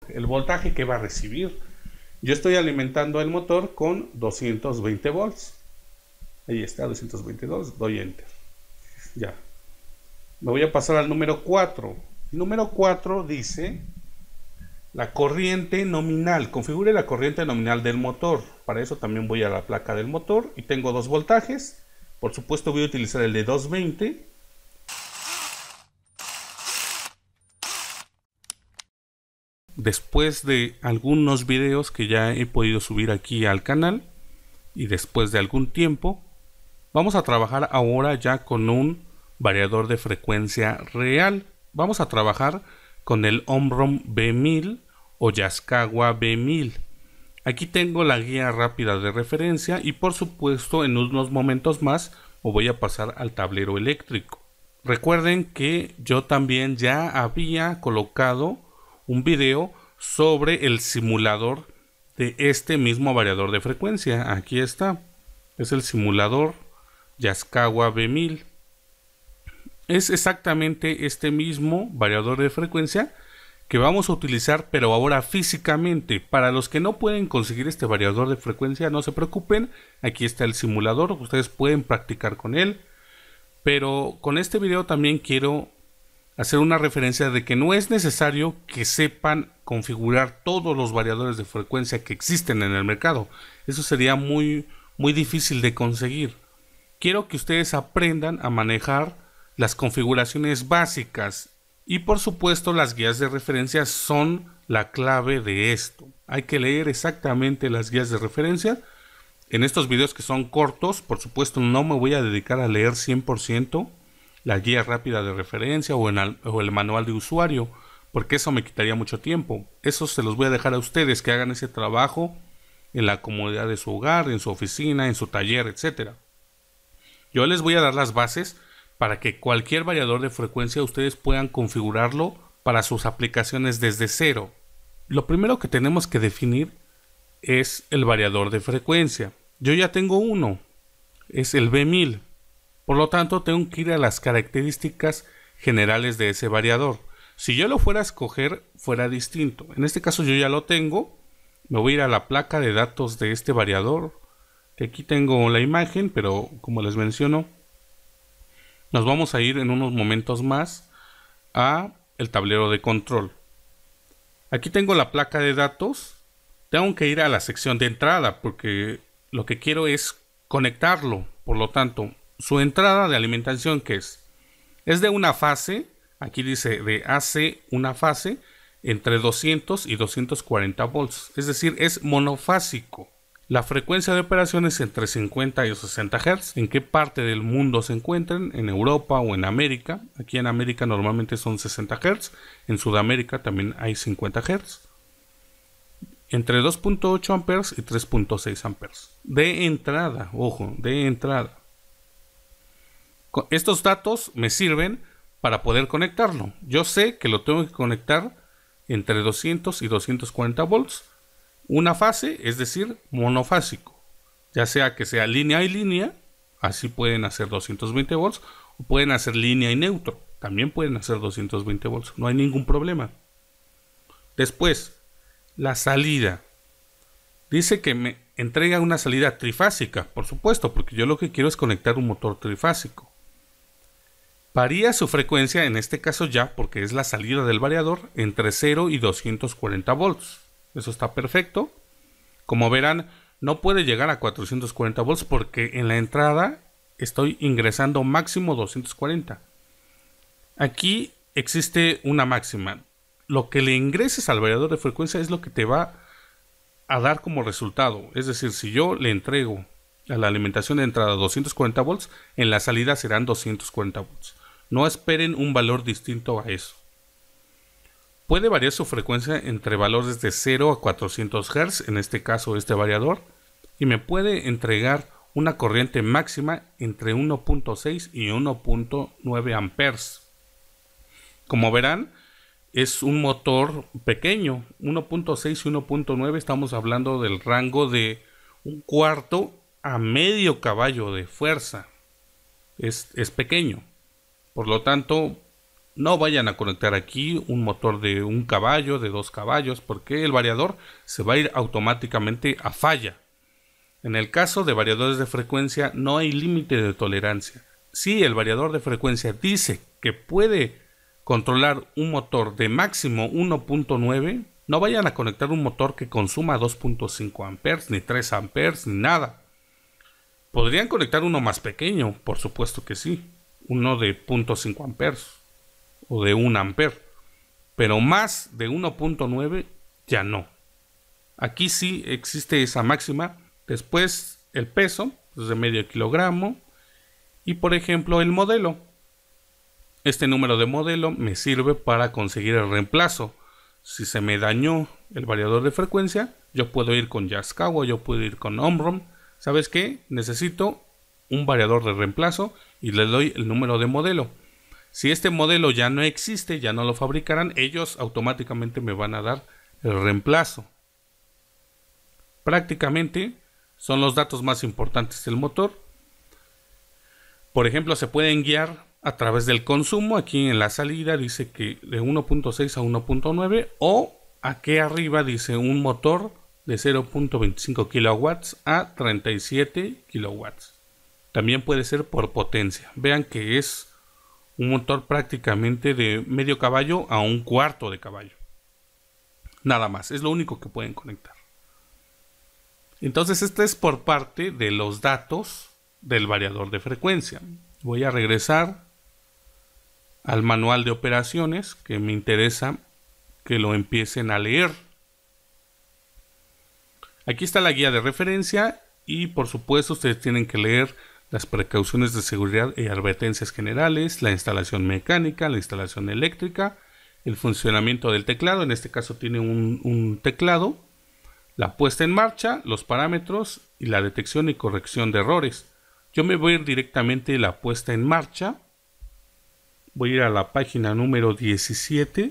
el voltaje que va a recibir. Yo estoy alimentando el motor con 220 volts. Ahí está, 222, doy enter. Ya. Me voy a pasar al número 4. El número 4 dice la corriente nominal. Configure la corriente nominal del motor. Para eso también voy a la placa del motor y tengo dos voltajes. Por supuesto voy a utilizar el de 220. Después de algunos videos que ya he podido subir aquí al canal y después de algún tiempo, vamos a trabajar ahora ya con un variador de frecuencia real. Vamos a trabajar con el Omron B1000 o Yaskawa B1000. Aquí tengo la guía rápida de referencia y por supuesto en unos momentos más me voy a pasar al tablero eléctrico. Recuerden que yo también ya había colocado un video sobre el simulador de este mismo variador de frecuencia. Aquí está, es el simulador Yaskawa B1000. Es exactamente este mismo variador de frecuencia que vamos a utilizar, pero ahora físicamente. Para los que no pueden conseguir este variador de frecuencia, no se preocupen, aquí está el simulador, ustedes pueden practicar con él. Pero con este video también quiero hacer una referencia de que no es necesario que sepan configurar todos los variadores de frecuencia que existen en el mercado. Eso sería muy difícil de conseguir. Quiero que ustedes aprendan a manejar las configuraciones básicas y por supuesto las guías de referencia son la clave de esto. Hay que leer exactamente las guías de referencia. En estos videos que son cortos, por supuesto no me voy a dedicar a leer 100% la guía rápida de referencia o el manual de usuario, porque eso me quitaría mucho tiempo. Eso se los voy a dejar a ustedes que hagan ese trabajo en la comodidad de su hogar, en su oficina, en su taller, etc. Yo les voy a dar las bases para que cualquier variador de frecuencia ustedes puedan configurarlo para sus aplicaciones desde cero. Lo primero que tenemos que definir es el variador de frecuencia. Yo ya tengo uno, es el B1000. Por lo tanto, tengo que ir a las características generales de ese variador. Si yo lo fuera a escoger, fuera distinto. En este caso yo ya lo tengo. Me voy a ir a la placa de datos de este variador. Que aquí tengo la imagen, pero como les menciono, nos vamos a ir en unos momentos más a el tablero de control. Aquí tengo la placa de datos. Tengo que ir a la sección de entrada porque lo que quiero es conectarlo. Por lo tanto, su entrada de alimentación, ¿qué es? Es de una fase, aquí dice de AC una fase entre 200 y 240 volts, es decir, es monofásico. La frecuencia de operación es entre 50 y 60 Hz. ¿En qué parte del mundo se encuentran? En Europa o en América. Aquí en América normalmente son 60 Hz, en Sudamérica también hay 50 Hz. Entre 2.8 amperes y 3.6 amperes. De entrada, ojo, de entrada. Estos datos me sirven para poder conectarlo. Yo sé que lo tengo que conectar entre 200 y 240 volts. Una fase, es decir, monofásico. Ya sea que sea línea y línea, así pueden hacer 220 volts, o pueden hacer línea y neutro, también pueden hacer 220 volts, no hay ningún problema. Después, la salida. Dice que me entrega una salida trifásica, por supuesto, porque yo lo que quiero es conectar un motor trifásico. Varía su frecuencia, en este caso ya, porque es la salida del variador, entre 0 y 240 volts. Eso está perfecto. Como verán, no puede llegar a 440 volts porque en la entrada estoy ingresando máximo 240. Aquí existe una máxima. Lo que le ingreses al variador de frecuencia es lo que te va a dar como resultado. Es decir, si yo le entrego a la alimentación de entrada 240 volts, en la salida serán 240 volts. No esperen un valor distinto a eso. Puede variar su frecuencia entre valores de 0 a 400 Hz, en este caso este variador, y me puede entregar una corriente máxima entre 1.6 y 1.9 amperes. Como verán, es un motor pequeño, 1.6 y 1.9, estamos hablando del rango de un cuarto a medio caballo de fuerza. Es pequeño. Por lo tanto, No vayan a conectar aquí un motor de 1 caballo, de 2 caballos, porque el variador se va a ir automáticamente a falla. En el caso de variadores de frecuencia no hay límite de tolerancia. Si el variador de frecuencia dice que puede controlar un motor de máximo 1.9, no vayan a conectar un motor que consuma 2.5 amperes, ni 3 amperes, ni nada. Podrían conectar uno más pequeño, por supuesto que sí, uno de 0.5 amperes o de 1 amper, pero más de 1.9 ya no. Aquí sí existe esa máxima. Después el peso es de medio kilogramo y por ejemplo el modelo. Este número de modelo me sirve para conseguir el reemplazo. Si se me dañó el variador de frecuencia, yo puedo ir con Yaskawa, yo puedo ir con Omron. ¿Sabes qué? Necesito un variador de reemplazo y le doy el número de modelo. Si este modelo ya no existe, ya no lo fabricarán, ellos automáticamente me van a dar el reemplazo. Prácticamente son los datos más importantes del motor. Por ejemplo, se pueden guiar a través del consumo. Aquí en la salida dice que de 1.6 a 1.9 o aquí arriba dice un motor de 0.25 kilowatts a 37 kilowatts. También puede ser por potencia. Vean que es un motor prácticamente de medio caballo a 1/4 de caballo. Nada más, es lo único que pueden conectar. Entonces, este es por parte de los datos del variador de frecuencia. Voy a regresar al manual de operaciones, que me interesa que lo empiecen a leer. Aquí está la guía de referencia y por supuesto ustedes tienen que leer las precauciones de seguridad y advertencias generales, la instalación mecánica, la instalación eléctrica, el funcionamiento del teclado. En este caso tiene un teclado, la puesta en marcha, los parámetros y la detección y corrección de errores. Yo me voy a ir directamente a la puesta en marcha. Voy a ir a la página número 17.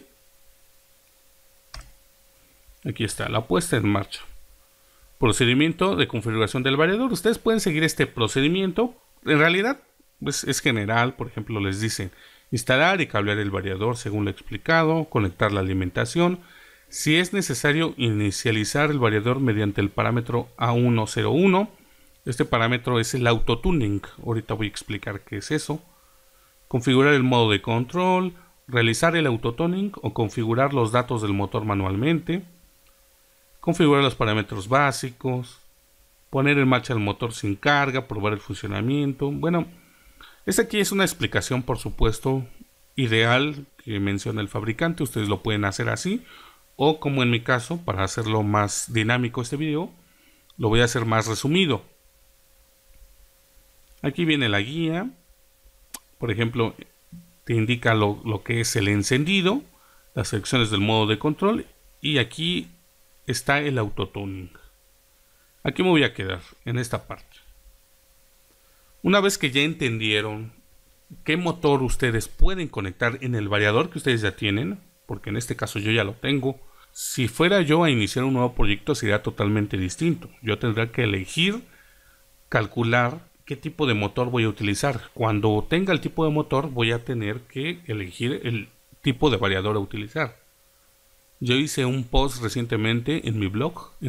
Aquí está, la puesta en marcha. Procedimiento de configuración del variador. Ustedes pueden seguir este procedimiento. En realidad es general. Por ejemplo, les dicen instalar y cablear el variador según lo explicado, conectar la alimentación. Si es necesario, inicializar el variador mediante el parámetro A101. Este parámetro es el autotuning. Ahorita voy a explicar qué es eso. Configurar el modo de control, realizar el autotuning o configurar los datos del motor manualmente. Configurar los parámetros básicos, poner en marcha el motor sin carga, probar el funcionamiento. Bueno, esta aquí es una explicación, por supuesto, ideal que menciona el fabricante. Ustedes lo pueden hacer así, o como en mi caso, para hacerlo más dinámico este video, lo voy a hacer más resumido. Aquí viene la guía. Por ejemplo, te indica lo que es el encendido, las secciones del modo de control y aquí está el autotuning. Aquí me voy a quedar en esta parte. Una vez que ya entendieron qué motor ustedes pueden conectar en el variador que ustedes ya tienen, porque en este caso yo ya lo tengo, si fuera yo a iniciar un nuevo proyecto sería totalmente distinto. Yo tendría que elegir, calcular qué tipo de motor voy a utilizar. Cuando tenga el tipo de motor voy a tener que elegir el tipo de variador a utilizar. Yo hice un post recientemente en mi blog en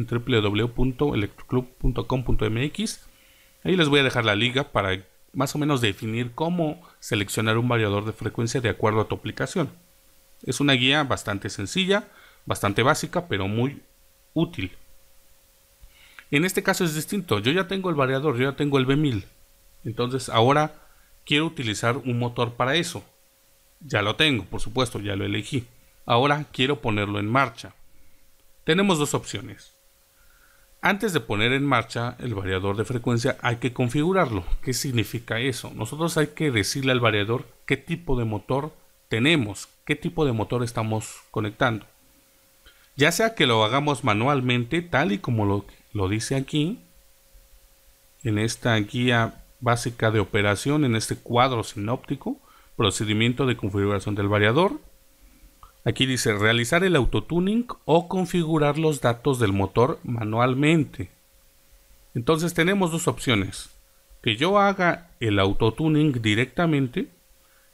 www.electroclub.com.mx. Ahí les voy a dejar la liga para más o menos definir cómo seleccionar un variador de frecuencia de acuerdo a tu aplicación. Es una guía bastante sencilla, bastante básica, pero muy útil. En este caso es distinto. Yo ya tengo el variador, yo ya tengo el B1000. Entonces ahora quiero utilizar un motor para eso. Ya lo tengo, por supuesto, ya lo elegí. Ahora quiero ponerlo en marcha. Tenemos dos opciones. Antes de poner en marcha el variador de frecuencia hay que configurarlo. ¿Qué significa eso? Nosotros hay que decirle al variador qué tipo de motor tenemos, qué tipo de motor estamos conectando. Ya sea que lo hagamos manualmente, tal y como lo dice aquí, en esta guía básica de operación, en este cuadro sinóptico, procedimiento de configuración del variador. Aquí dice realizar el autotuning o configurar los datos del motor manualmente. Entonces tenemos dos opciones. Que yo haga el autotuning directamente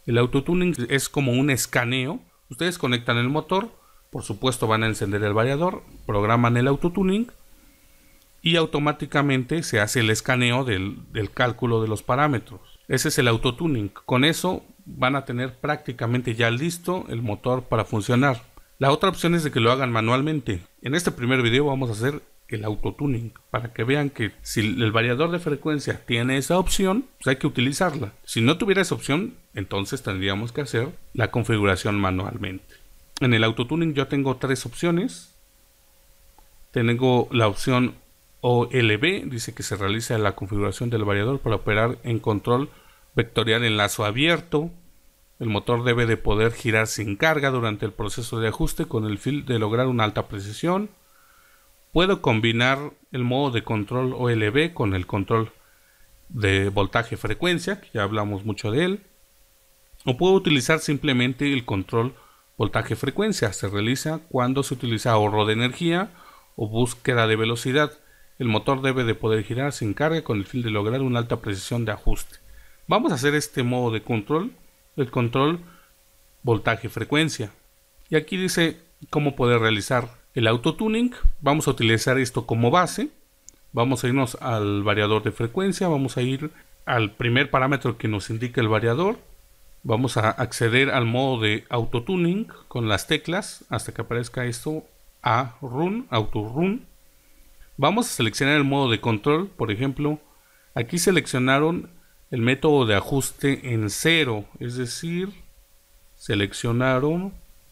El autotuning es como un escaneo. Ustedes conectan el motor, por supuesto van a encender el variador, programan el autotuning y automáticamente se hace el escaneo del cálculo de los parámetros. Ese es el autotuning. Con eso van a tener prácticamente ya listo el motor para funcionar. La otra opción es de que lo hagan manualmente. En este primer video vamos a hacer el autotuning para que vean que si el variador de frecuencia tiene esa opción, pues hay que utilizarla. Si no tuviera esa opción, entonces tendríamos que hacer la configuración manualmente. En el autotuning yo tengo tres opciones. Tengo la opción OLB, dice que se realiza la configuración del variador para operar en control vectorial en lazo abierto. El motor debe de poder girar sin carga durante el proceso de ajuste con el fin de lograr una alta precisión. Puedo combinar el modo de control OLB con el control de voltaje-frecuencia, que ya hablamos mucho de él. O puedo utilizar simplemente el control voltaje-frecuencia. Se realiza cuando se utiliza ahorro de energía o búsqueda de velocidad. El motor debe de poder girar sin carga con el fin de lograr una alta precisión de ajuste. Vamos a hacer este modo de control, el control voltaje-frecuencia. Y aquí dice cómo poder realizar el autotuning. Vamos a utilizar esto como base. Vamos a irnos al variador de frecuencia. Vamos a ir al primer parámetro que nos indica el variador. Vamos a acceder al modo de autotuning con las teclas hasta que aparezca esto a run, auto run. Vamos a seleccionar el modo de control. Por ejemplo, aquí seleccionaron el método de ajuste en 0, es decir, seleccionaron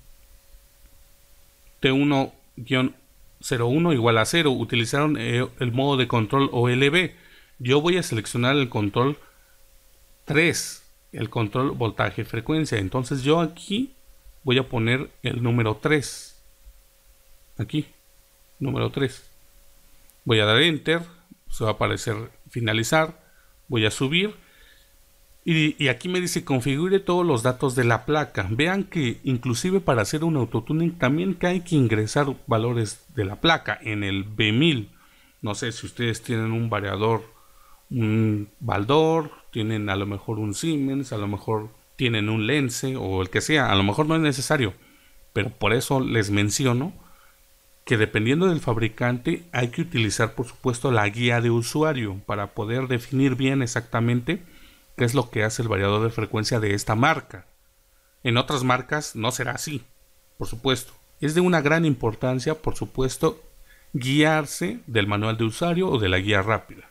T1-01 igual a 0, utilizaron el modo de control OLB. Yo voy a seleccionar el control 3, el control voltaje frecuencia. Entonces yo aquí voy a poner el número 3, aquí, número 3. Voy a dar enter, se va a aparecer finalizar, voy a subir y aquí me dice configure todos los datos de la placa. Vean que inclusive para hacer un autotuning también que hay que ingresar valores de la placa en el B1000. No sé si ustedes tienen un variador, un Baldor, tienen a lo mejor un Siemens, a lo mejor tienen un Lense o el que sea, a lo mejor no es necesario, pero por eso les menciono que dependiendo del fabricante hay que utilizar por supuesto la guía de usuario para poder definir bien exactamente qué es lo que hace el variador de frecuencia de esta marca. En otras marcas no será así, por supuesto. Es de una gran importancia, por supuesto, guiarse del manual de usuario o de la guía rápida.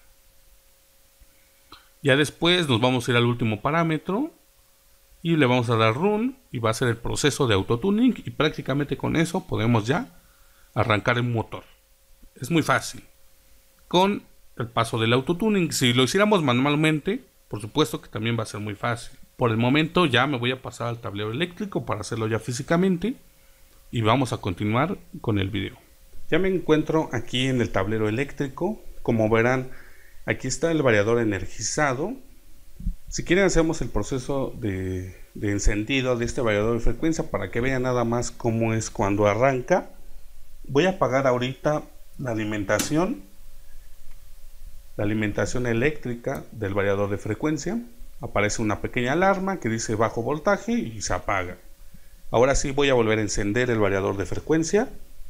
Ya después nos vamos a ir al último parámetro y le vamos a dar run y va a ser el proceso de autotuning y prácticamente con eso podemos ya arrancar el motor. Es muy fácil. Con el paso del autotuning, si lo hiciéramos manualmente, por supuesto que también va a ser muy fácil. Por el momento ya me voy a pasar al tablero eléctrico para hacerlo ya físicamente y vamos a continuar con el video. Ya me encuentro aquí en el tablero eléctrico. Como verán, aquí está el variador energizado. Si quieren hacemos el proceso de encendido de este variador de frecuencia para que vean nada más cómo es cuando arranca. Voy a apagar ahorita la alimentación eléctrica del variador de frecuencia. Aparece una pequeña alarma que dice bajo voltaje y se apaga. Ahora sí voy a volver a encender el variador de frecuencia.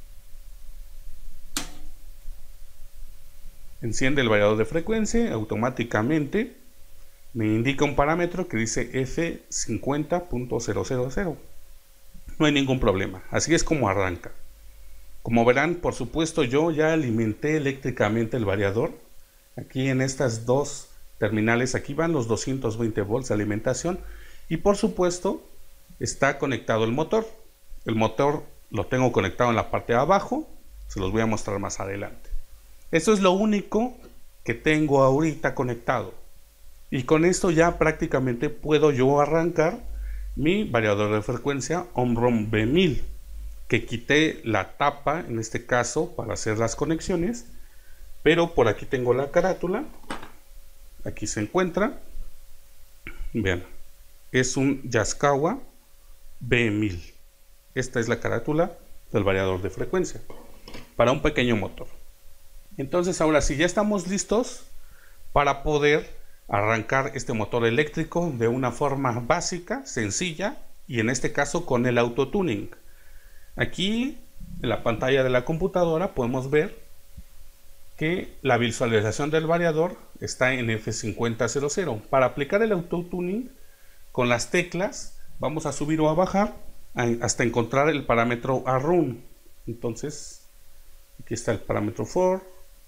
Enciende el variador de frecuencia, automáticamente me indica un parámetro que dice F50.000. No hay ningún problema, así es como arranca. Como verán, por supuesto yo ya alimenté eléctricamente el variador. Aquí en estas dos terminales, aquí van los 220 volts de alimentación y por supuesto está conectado el motor. El motor lo tengo conectado en la parte de abajo, se los voy a mostrar más adelante. Esto es lo único que tengo ahorita conectado y con esto ya prácticamente puedo yo arrancar mi variador de frecuencia Omron B1000, que quité la tapa en este caso para hacer las conexiones, pero por aquí tengo la carátula, aquí se encuentra, vean, es un Yaskawa B1000. Esta es la carátula del variador de frecuencia para un pequeño motor. Entonces ahora sí ya estamos listos para poder arrancar este motor eléctrico de una forma básica, sencilla, y en este caso con el autotuning. Aquí en la pantalla de la computadora podemos ver que la visualización del variador está en F5000. Para aplicar el autotuning con las teclas vamos a subir o a bajar hasta encontrar el parámetro ARUN. Entonces aquí está el parámetro for,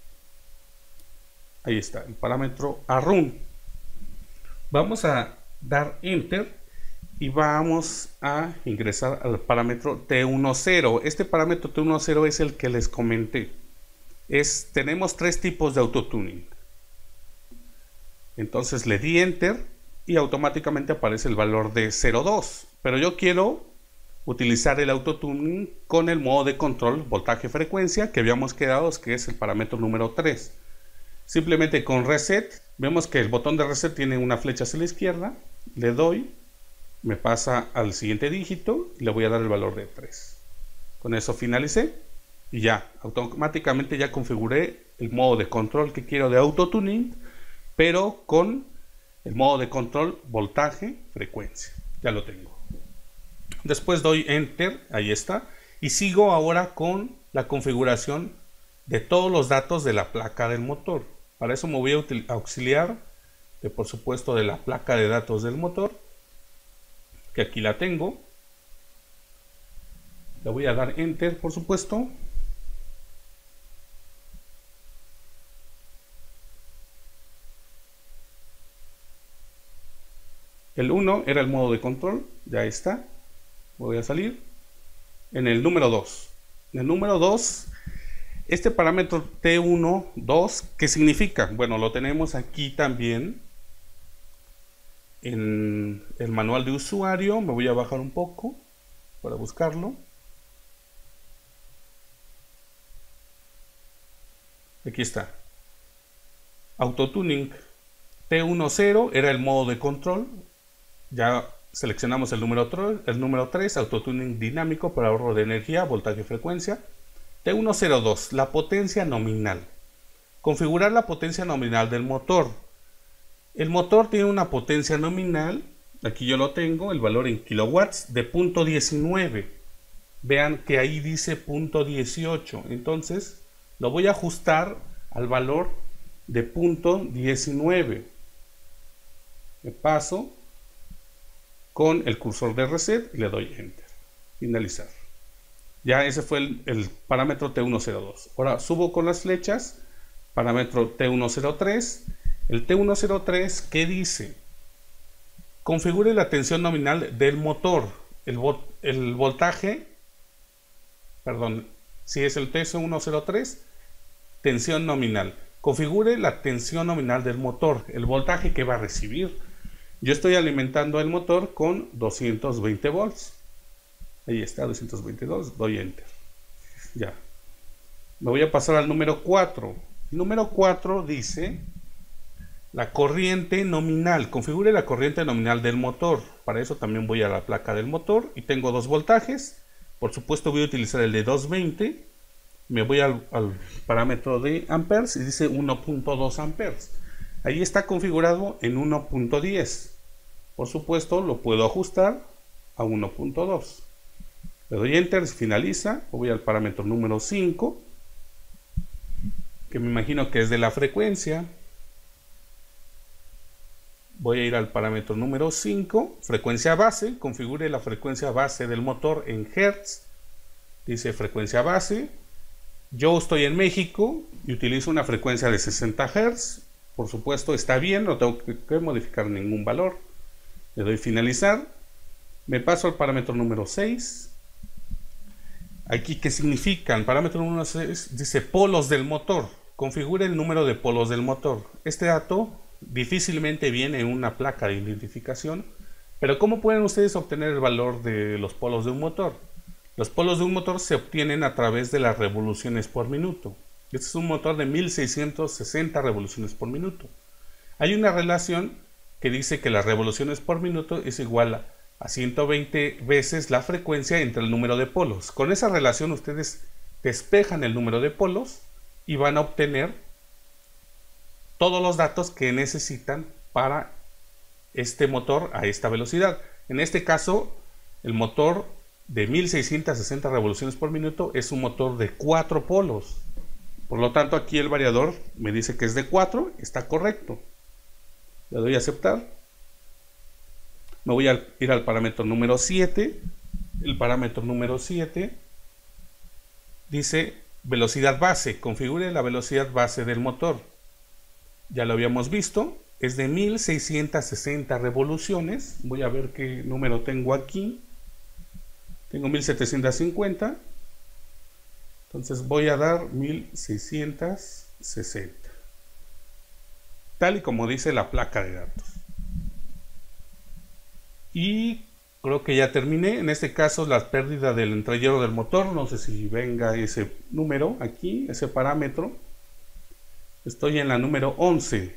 ahí está el parámetro ARUN. Vamos a dar enter y vamos a ingresar al parámetro T10. Este parámetro T10 es el que les comenté. Tenemos tres tipos de autotuning. Entonces le di enter y automáticamente aparece el valor de 0,2. Pero yo quiero utilizar el autotuning con el modo de control voltaje-frecuencia que habíamos quedado, que es el parámetro número 3. Simplemente con reset, vemos que el botón de reset tiene una flecha hacia la izquierda, le doy, me pasa al siguiente dígito y le voy a dar el valor de 3. Con eso finalicé y ya, automáticamente ya configuré el modo de control que quiero de autotuning, pero con el modo de control voltaje-frecuencia. Ya lo tengo. Después doy enter, ahí está, y sigo ahora con la configuración de todos los datos de la placa del motor. Para eso me voy a auxiliar por supuesto de la placa de datos del motor, que aquí la tengo. Le voy a dar enter, por supuesto. El 1 era el modo de control, ya está. Voy a salir. En el número 2. En el número 2, este parámetro T12, ¿qué significa? Bueno, lo tenemos aquí también en el manual de usuario. Me voy a bajar un poco para buscarlo. Aquí está. Autotuning T10 era el modo de control. Ya seleccionamos el número 3, autotuning dinámico para ahorro de energía, voltaje y frecuencia. T102, la potencia nominal. Configurar la potencia nominal del motor. El motor tiene una potencia nominal, aquí yo lo tengo, el valor en kilowatts de 0.19. Vean que ahí dice 0.18. Entonces lo voy a ajustar al valor de 0.19. Me paso con el cursor de reset y le doy enter. Finalizar. Ya ese fue el parámetro T102. Ahora subo con las flechas. Parámetro T103. El T103, ¿qué dice? Configure la tensión nominal del motor. El voltaje, perdón, si es el T103, tensión nominal. Configure la tensión nominal del motor, el voltaje que va a recibir. Yo estoy alimentando el motor con 220 volts. Ahí está, 222, doy enter. Ya. Me voy a pasar al número 4. El número 4 dice la corriente nominal. Configure la corriente nominal del motor. Para eso también voy a la placa del motor y tengo dos voltajes. Por supuesto voy a utilizar el de 220. Me voy al parámetro de amperes y dice 1.2 amperes. Ahí está configurado en 1.10. Por supuesto lo puedo ajustar a 1.2. Le doy enter, finaliza. Voy al parámetro número 5, que me imagino que es de la frecuencia. Voy a ir al parámetro número 5, frecuencia base. Configure la frecuencia base del motor en Hertz. Dice frecuencia base. Yo estoy en México y utilizo una frecuencia de 60 Hz. Por supuesto está bien, no tengo que modificar ningún valor. Le doy finalizar. Me paso al parámetro número 6. Aquí, ¿qué significa? El parámetro número 6 dice polos del motor. Configure el número de polos del motor. Este dato difícilmente viene en una placa de identificación. Pero ¿cómo pueden ustedes obtener el valor de los polos de un motor? Los polos de un motor se obtienen a través de las revoluciones por minuto. Este es un motor de 1660 revoluciones por minuto. Hay una relación que dice que las revoluciones por minuto es igual a 120 veces la frecuencia entre el número de polos. Con esa relación ustedes despejan el número de polos y van a obtener todos los datos que necesitan para este motor a esta velocidad. En este caso, el motor de 1660 revoluciones por minuto es un motor de 4 polos. Por lo tanto, aquí el variador me dice que es de 4, está correcto. Le doy a aceptar. Me voy a ir al parámetro número 7. El parámetro número 7 dice velocidad base. Configure la velocidad base del motor. Ya lo habíamos visto. Es de 1660 revoluciones. Voy a ver qué número tengo aquí. Tengo 1750. Entonces voy a dar 1660. Tal y como dice la placa de datos. Y creo que ya terminé. En este caso, la pérdida del entrellero del motor. No sé si venga ese número aquí, ese parámetro. Estoy en la número 11.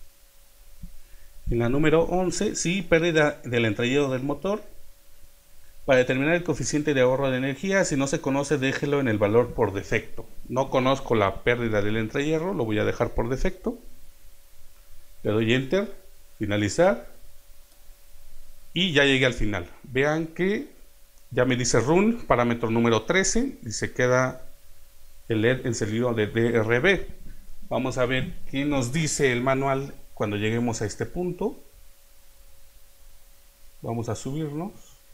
En la número 11, sí, pérdida del entrellero del motor. Para determinar el coeficiente de ahorro de energía, si no se conoce, déjelo en el valor por defecto. No conozco la pérdida del entrehierro, lo voy a dejar por defecto. Le doy Enter, finalizar. Y ya llegué al final. Vean que ya me dice Run, parámetro número 13, y se queda el LED encendido de DRB. Vamos a ver qué nos dice el manual cuando lleguemos a este punto. Vamos a subirnos.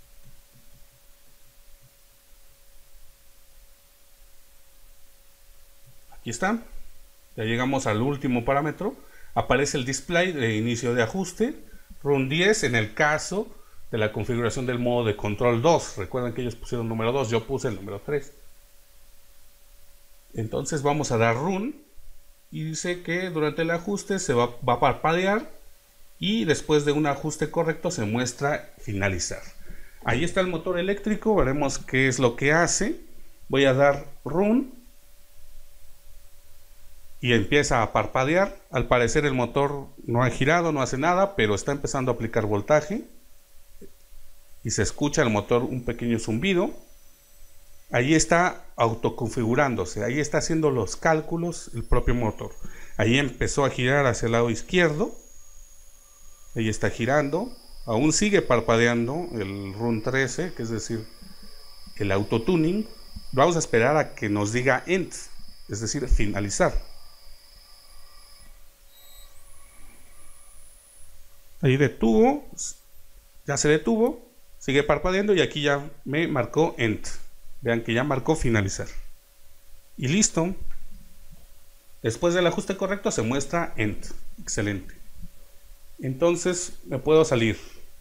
Aquí está. Ya llegamos al último parámetro. Aparece el display de inicio de ajuste. Run 10 en el caso de la configuración del modo de control 2. Recuerden que ellos pusieron número 2, yo puse el número 3. Entonces vamos a dar Run. Y dice que durante el ajuste se va a parpadear. Y después de un ajuste correcto se muestra finalizar. Ahí está el motor eléctrico. Veremos qué es lo que hace. Voy a dar Run. Y empieza a parpadear. Al parecer el motor no ha girado, no hace nada, pero está empezando a aplicar voltaje. Y se escucha el motor un pequeño zumbido. Ahí está autoconfigurándose, ahí está haciendo los cálculos el propio motor. Ahí empezó a girar hacia el lado izquierdo. Ahí está girando. Aún sigue parpadeando el Run 13, que es decir, el autotuning. Vamos a esperar a que nos diga End, es decir, finalizar. Ahí detuvo, ya se detuvo, sigue parpadeando y aquí ya me marcó End. Vean que ya marcó finalizar. Y listo. Después del ajuste correcto se muestra End. Excelente. Entonces me puedo salir.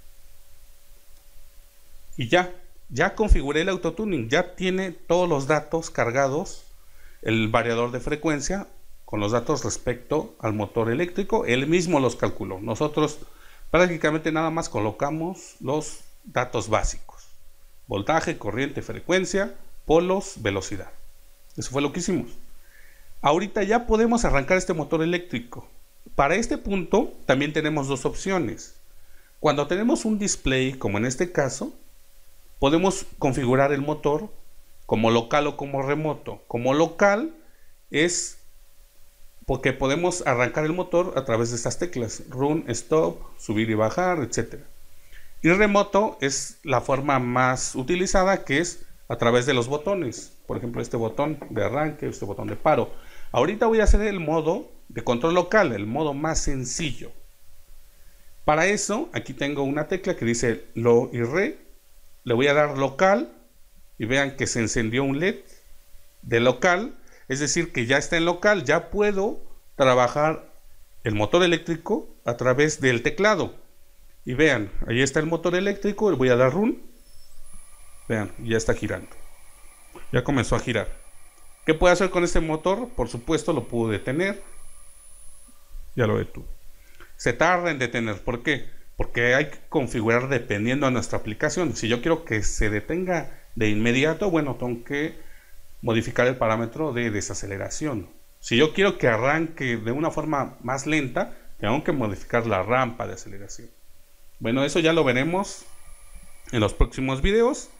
Y ya configuré el autotuning. Ya tiene todos los datos cargados. El variador de frecuencia con los datos respecto al motor eléctrico. Él mismo los calculó. Nosotros prácticamente nada más colocamos los datos básicos. Voltaje, corriente, frecuencia, polos, velocidad. Eso fue lo que hicimos. Ahorita ya podemos arrancar este motor eléctrico. Para este punto también tenemos dos opciones. Cuando tenemos un display, como en este caso, podemos configurar el motor como local o como remoto. Como local es porque podemos arrancar el motor a través de estas teclas. Run, stop, subir y bajar, etc. Y remoto es la forma más utilizada, que es a través de los botones. Por ejemplo, este botón de arranque, este botón de paro. Ahorita voy a hacer el modo de control local, el modo más sencillo. Para eso, aquí tengo una tecla que dice Lo y Re. Le voy a dar local y vean que se encendió un LED de local. Es decir, que ya está en local, ya puedo trabajar el motor eléctrico a través del teclado. Y vean, ahí está el motor eléctrico, le voy a dar Run. Vean, ya está girando. Ya comenzó a girar. ¿Qué puedo hacer con este motor? Por supuesto lo puedo detener. Ya lo detuve. Se tarda en detener. ¿Por qué? Porque hay que configurar dependiendo de nuestra aplicación. Si yo quiero que se detenga de inmediato, bueno, tengo que modificar el parámetro de desaceleración. Si yo quiero que arranque de una forma más lenta, tengo que modificar la rampa de aceleración. Bueno, eso ya lo veremos en los próximos videos.